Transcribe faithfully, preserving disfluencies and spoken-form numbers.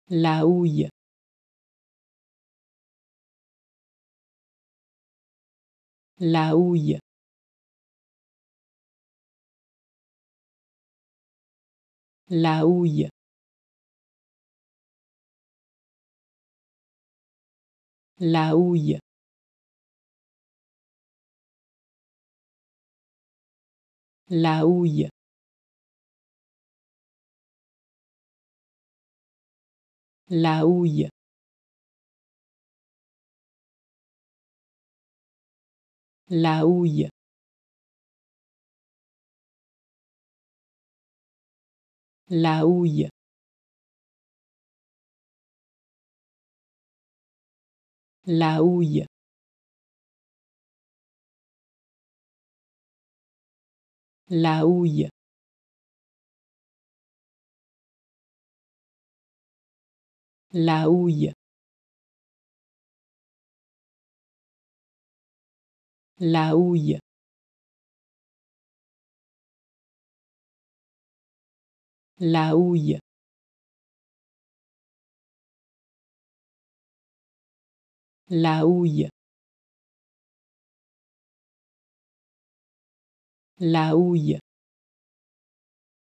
La houille. La houille. La houille. La houille. La houille. La houille. La houille. La houille. La houille. La houille. La houille. La houille. La houille. La houille. La houille.